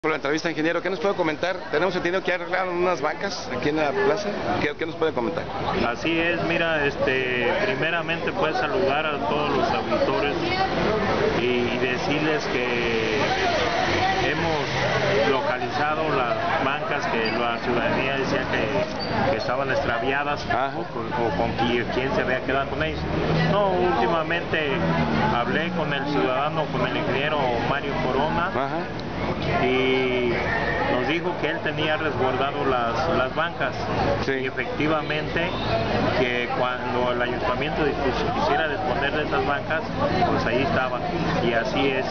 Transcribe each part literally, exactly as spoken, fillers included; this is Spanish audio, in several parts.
Por la entrevista, ingeniero, ¿qué nos puede comentar? Tenemos entendido que arreglaron unas bancas aquí en la plaza. ¿Qué, qué nos puede comentar? Así es, mira, este, primeramente puedes saludar a todos los auditores y, y decirles que hemos localizado las bancas que la ciudadanía decía que, que estaban extraviadas o con, o con quien, quien se había quedado con ellos. No, últimamente hablé con el ciudadano, con el ingeniero Mario Corona. Ajá. Y nos dijo que él tenía resguardado las, las bancas. Sí. Y efectivamente que cuando el ayuntamiento quisiera disponer de esas bancas, pues ahí estaban, y así es.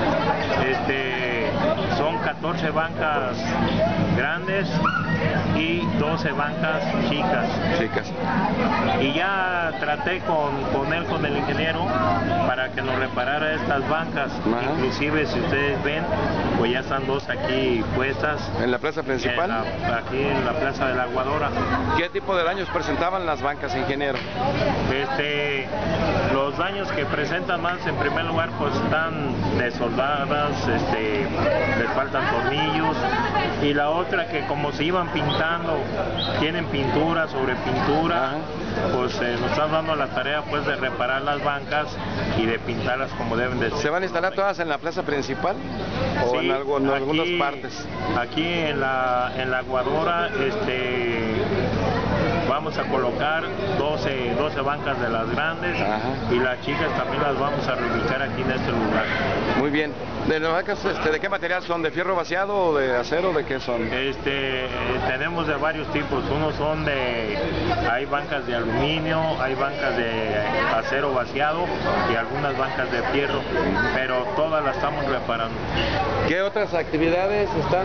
Este, son catorce bancas grandes y doce bancas chicas. Chicas. Y ya traté con, con él, con el ingeniero, para que nos reparara estas bancas. Ajá. Inclusive, si ustedes ven, pues ya están dos aquí puestas. ¿En la plaza principal? En la, aquí en la plaza de la Aguadora. ¿Qué tipo de daños presentaban las bancas, ingeniero? Este, los daños que presentan más, en primer lugar, pues están desoldadas, este, les faltan tornillos, y la otra que como se iban pintando, tienen pintura sobre pintura. Ajá. Pues eh, nos están dando la tarea pues de reparar las bancas y de pintarlas como deben de ser. ¿Se van a instalar todas en la plaza principal o sí, en, algo, en aquí, algunas partes? Aquí en la, en la Aguadora, este, vamos a colocar doce, doce bancas de las grandes. Ajá. Y las chicas también las vamos a reubicar aquí en este lugar. Muy bien. ¿De las bancas, este, de qué material son? ¿De fierro vaciado o de acero? ¿De qué son? Este, eh, tenemos de varios tipos. Unos son de, hay bancas de aluminio, hay bancas de acero vaciado y algunas bancas de fierro, pero todas las estamos reparando. ¿Qué otras actividades están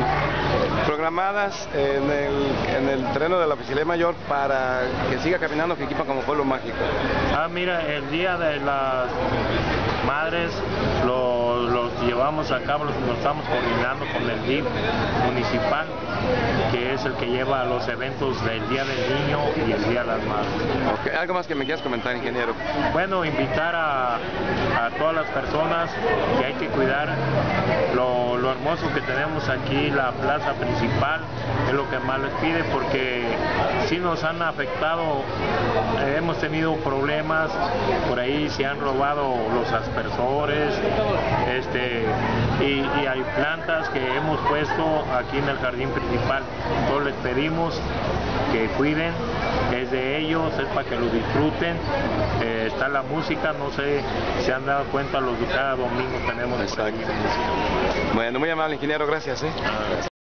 programadas en el, en el terreno de la Oficialía Mayor para que siga caminando Jiquipa como pueblo mágico? Ah, mira, el Día de las Madres los, los llevamos a cabo, los, nos estamos coordinando con el D I F municipal, que es el que lleva los eventos del Día del Niño y el Día de las Madres. Okay. ¿Algo más que me quieras comentar, ingeniero? Bueno, invitar a, a todas las personas que hay que cuidar lo, lo hermoso que tenemos aquí, la plaza principal, es lo que más les pide, porque sí nos han afectado, eh, hemos tenido problemas, por ahí se han robado los aspersores, este, y, y hay plantas que hemos puesto aquí en el jardín principal. Entonces les pedimos que cuiden, es de ellos, es para que lo disfruten. Eh, está la música, no sé si se han dado cuenta, los de cada domingo tenemos por aquí música. Bueno, muy amable, ingeniero, gracias. ¿eh? Ah,